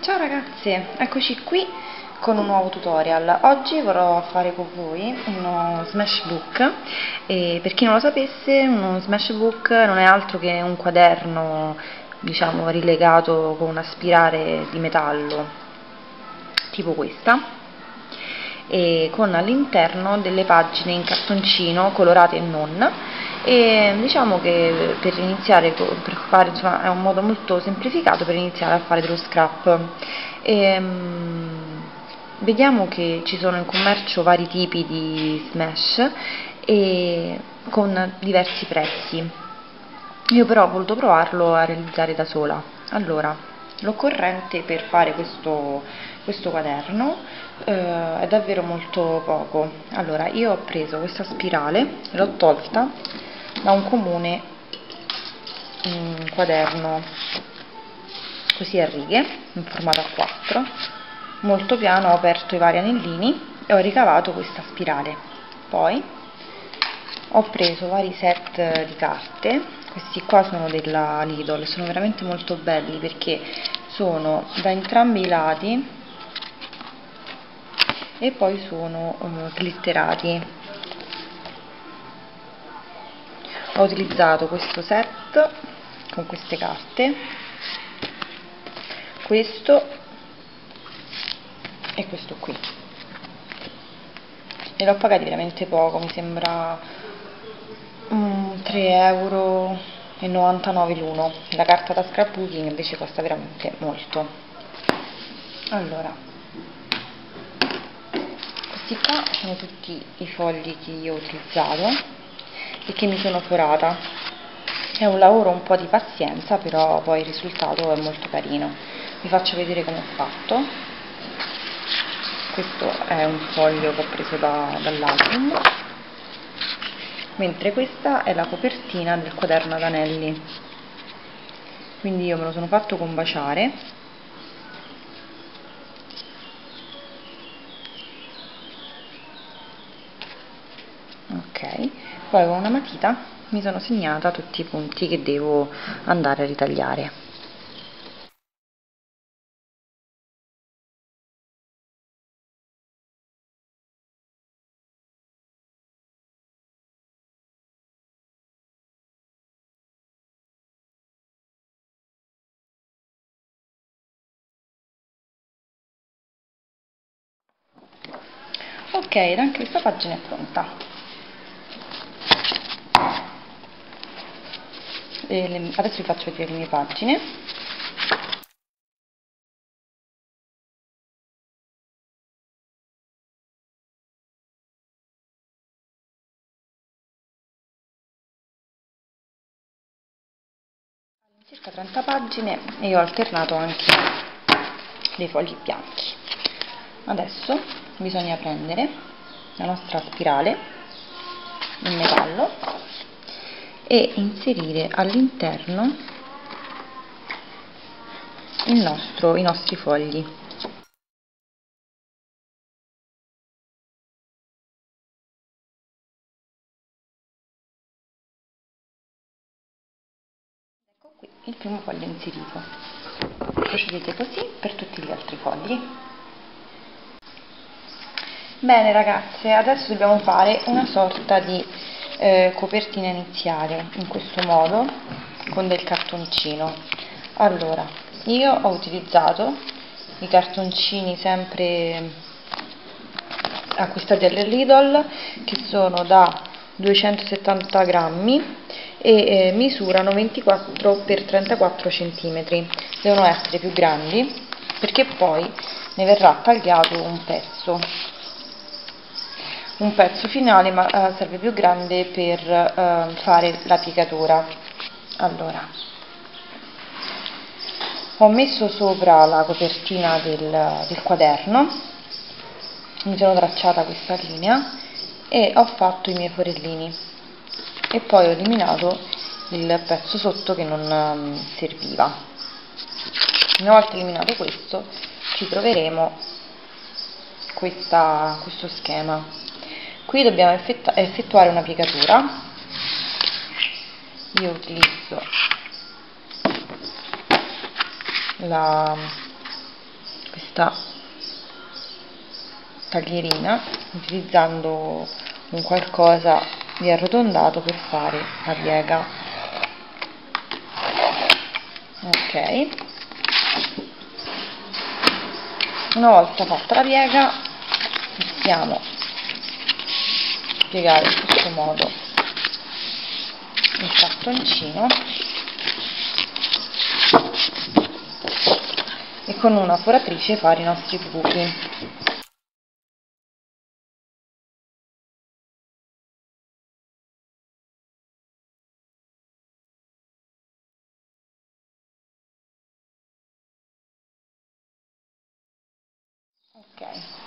Ciao ragazze, eccoci qui con un nuovo tutorial. Oggi vorrò fare con voi uno Smashbook e per chi non lo sapesse, uno Smashbook non è altro che un quaderno, diciamo, rilegato con una spirale di metallo tipo questa e con all'interno delle pagine in cartoncino colorate e non, e diciamo che per iniziare, per fare, insomma, è un modo molto semplificato per iniziare a fare dello scrap. Vediamo che ci sono in commercio vari tipi di smash e con diversi prezzi. Io però ho voluto provarlo a realizzare da sola. Allora, l'occorrente per fare questo quaderno è davvero molto poco. Allora, io ho preso questa spirale, l'ho tolta da un comune quaderno così a righe, in formato A4, molto piano. Ho aperto i vari anellini e ho ricavato questa spirale. Poi ho preso vari set di carte, questi qua sono della Lidl, sono veramente molto belli perché sono da entrambi i lati e poi sono glitterati. Ho utilizzato questo set con queste carte, questo e questo qui, e l'ho pagati veramente poco, mi sembra 3,99 € l'uno. La carta da scrapbooking invece costa veramente molto. Allora, questi qua sono tutti i fogli che io ho utilizzato e che mi sono forata. È un lavoro un po' di pazienza, però poi il risultato è molto carino. Vi faccio vedere come ho fatto. Questo è un foglio che ho preso dall'album, mentre questa è la copertina del quaderno ad anelli. Quindi io me lo sono fatto combaciare, ok, poi con una matita mi sono segnata tutti i punti che devo andare a ritagliare. Ok, anche questa pagina è pronta. Adesso vi faccio vedere le mie pagine. Circa 30 pagine e io ho alternato anche dei fogli bianchi. Adesso bisogna prendere la nostra spirale in metallo e inserire all'interno i nostri fogli. Ecco qui il primo foglio inserito. Procedete così per tutti gli altri fogli. Bene ragazze, adesso dobbiamo fare una sorta di copertina iniziale, in questo modo, con del cartoncino. Allora, io ho utilizzato i cartoncini sempre acquistati alle Lidl, che sono da 270 grammi e misurano 24 x 34 cm. Devono essere più grandi perché poi ne verrà tagliato un pezzo finale, ma serve più grande per fare la piegatura. Allora, ho messo sopra la copertina del quaderno, mi sono tracciata questa linea e ho fatto i miei forellini e poi ho eliminato il pezzo sotto che non serviva. Una volta eliminato questo ci troveremo questo schema. Qui dobbiamo effettuare una piegatura. Io utilizzo questa taglierina, utilizzando un qualcosa di arrotondato per fare la piega. Ok, una volta fatta la piega possiamo piegare in questo modo il cartoncino e con una foratrice fare i nostri buchi. Ok,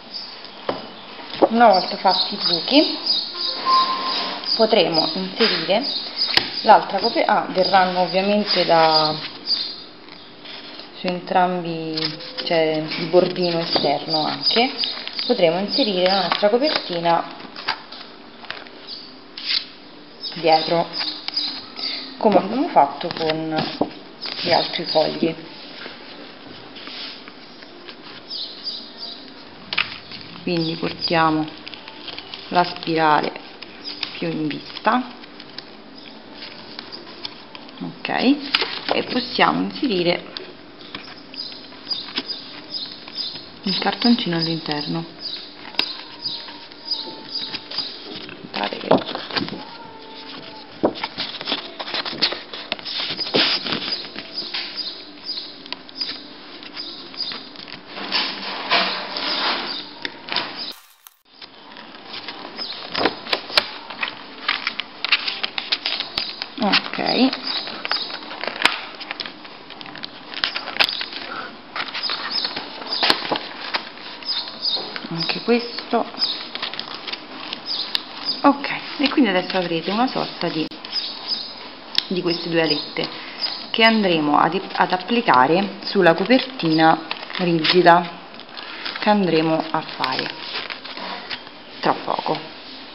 una volta fatti i buchi potremo inserire l'altra copertina, verranno ovviamente su entrambi, cioè il bordino esterno anche, potremo inserire la nostra copertina dietro, come abbiamo fatto con gli altri fogli. Quindi portiamo la spirale più in vista, ok, e possiamo inserire il cartoncino all'interno. Ok, anche questo. Ok, e quindi adesso avrete una sorta di queste due alette che andremo ad applicare sulla copertina rigida che andremo a fare tra poco.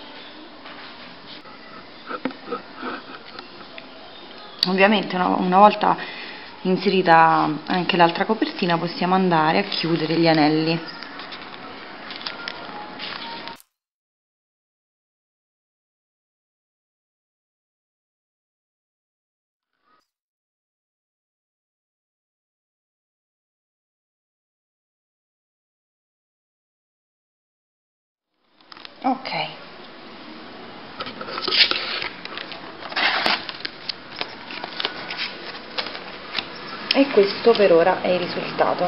Ovviamente una volta inserita anche l'altra copertina possiamo andare a chiudere gli anelli. Ok, e questo per ora è il risultato.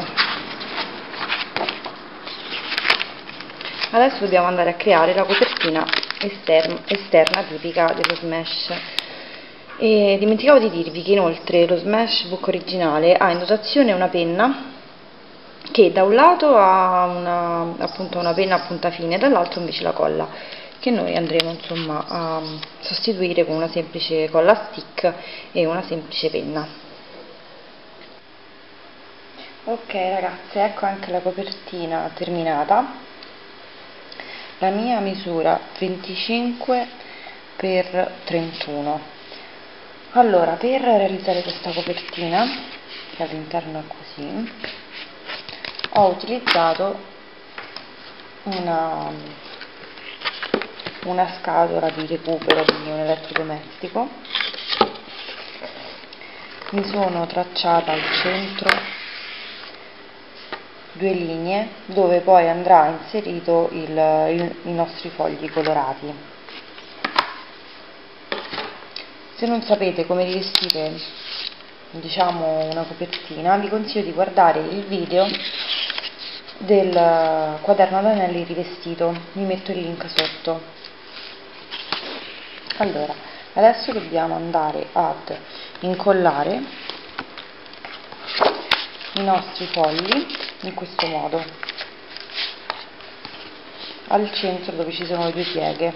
Adesso dobbiamo andare a creare la copertina esterna tipica dello Smash. E dimenticavo di dirvi che inoltre lo Smash Book originale ha in dotazione una penna che da un lato ha appunto una penna a punta fine e dall'altro invece la colla, che noi andremo insomma a sostituire con una semplice colla stick e una semplice penna. Ok ragazze, ecco anche la copertina terminata. La mia misura 25 x 31. Allora, per realizzare questa copertina, che all'interno è così, ho utilizzato una scatola di recupero, quindi un elettrodomestico. Mi sono tracciata al centro due linee dove poi andrà inserito i nostri fogli colorati. Se non sapete come rivestire, diciamo, una copertina, vi consiglio di guardare il video del quaderno ad anelli rivestito, vi metto il link sotto. Allora, adesso dobbiamo andare ad incollare i nostri fogli in questo modo al centro dove ci sono le due pieghe,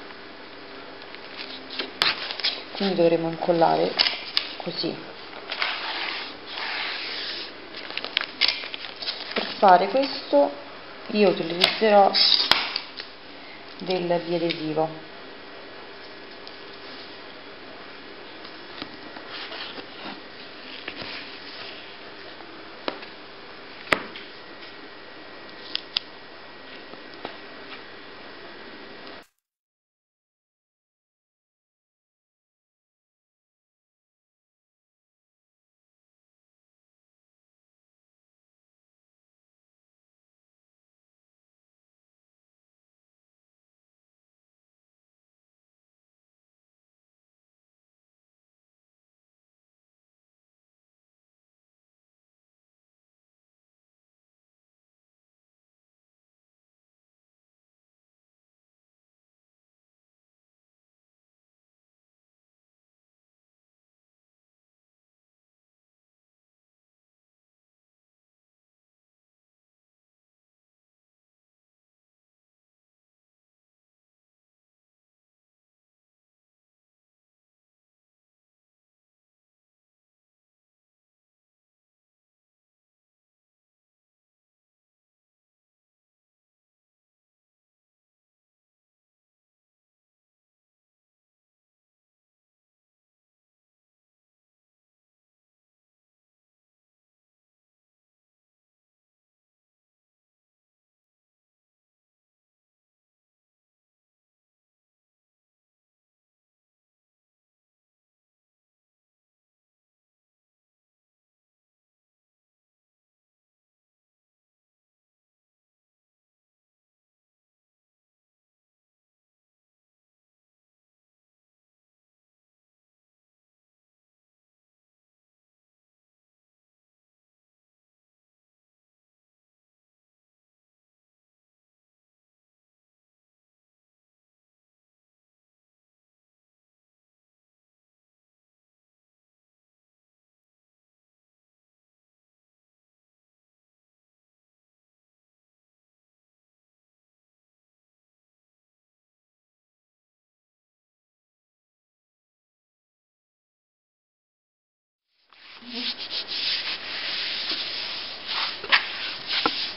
quindi dovremo incollare così. Per fare questo io utilizzerò del biadesivo.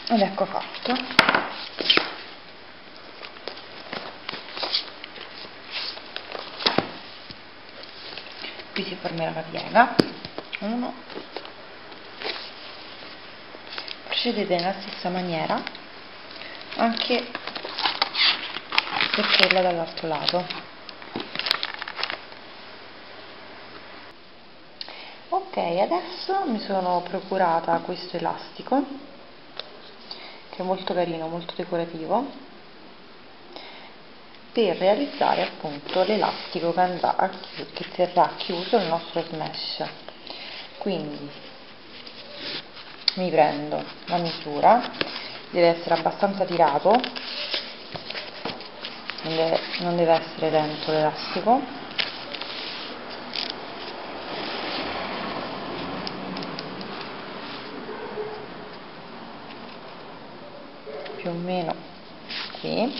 ed ecco fatto. Qui si formerà la piega. 1, procedete nella stessa maniera anche per quella dall'altro lato. Ok, adesso mi sono procurata questo elastico che è molto carino, molto decorativo, per realizzare appunto l'elastico che terrà chiuso il nostro smash. Quindi mi prendo la misura, deve essere abbastanza tirato, non deve essere lento l'elastico. Più o meno qui,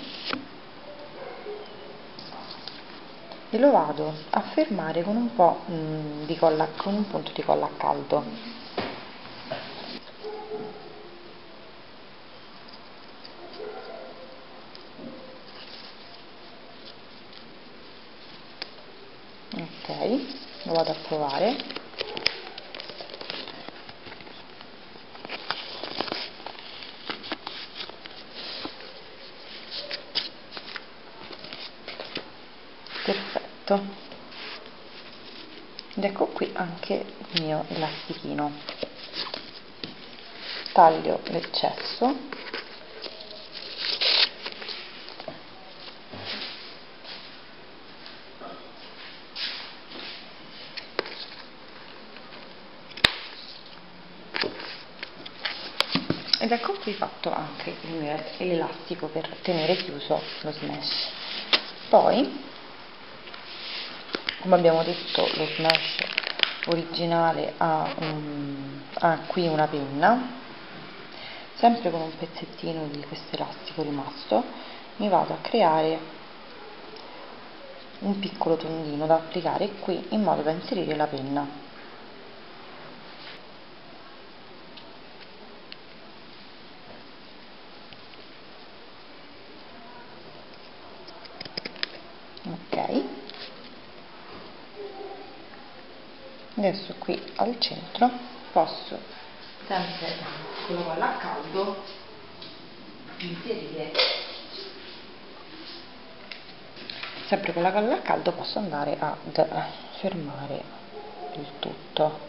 e lo vado a fermare con un po' con un punto di colla a caldo. Ok, lo vado a provare. Perfetto, ed ecco qui anche il mio elastichino. Taglio l'eccesso ed ecco qui fatto anche l'elastico per tenere chiuso lo smash. Poi, come abbiamo detto, lo smash originale ha qui una penna, sempre con un pezzettino di questo elastico rimasto mi vado a creare un piccolo tondino da applicare qui in modo da inserire la penna. Ok, adesso qui al centro posso, sempre con la colla a caldo, inserire, sempre con la colla a caldo posso andare ad fermare il tutto.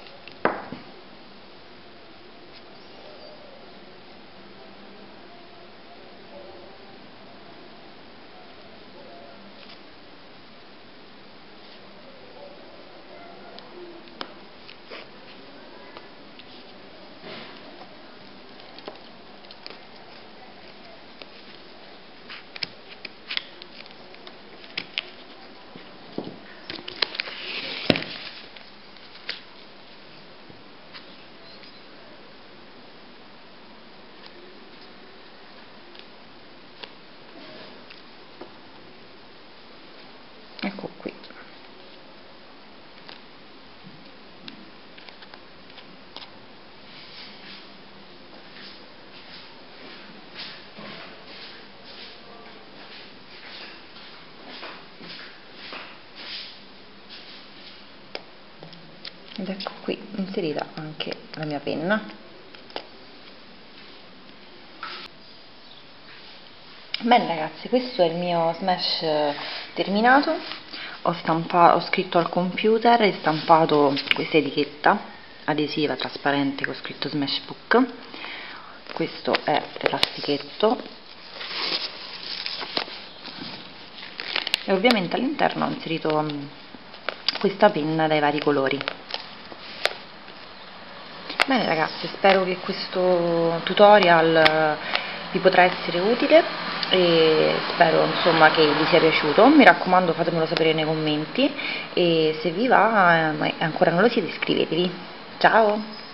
Ecco qui. Ed ecco qui inserita anche la mia penna. Bene ragazzi, questo è il mio smash terminato. Ho scritto al computer e stampato questa etichetta adesiva trasparente con scritto Smash Book. Questo è l'elastichetto e ovviamente all'interno ho inserito questa penna dai vari colori. Bene ragazzi, spero che questo tutorial vi potrà essere utile e spero insomma che vi sia piaciuto. Mi raccomando, fatemelo sapere nei commenti e se vi va e ancora non lo siete, iscrivetevi. Ciao!